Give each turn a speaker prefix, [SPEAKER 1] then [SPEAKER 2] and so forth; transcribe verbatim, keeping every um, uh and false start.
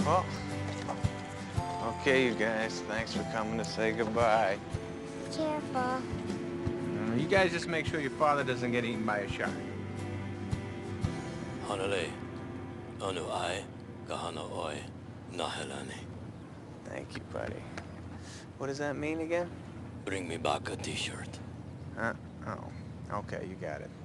[SPEAKER 1] Well, okay, you guys. Thanks for coming to say goodbye.
[SPEAKER 2] Careful.
[SPEAKER 1] Uh, you guys just make sure your father doesn't get eaten by a shark.
[SPEAKER 3] Hanalei, anu ai, kahana oi, nahelani.
[SPEAKER 1] Thank you, buddy. What does that mean again?
[SPEAKER 3] Bring me back a t-shirt.
[SPEAKER 1] Uh, oh, okay, you got it.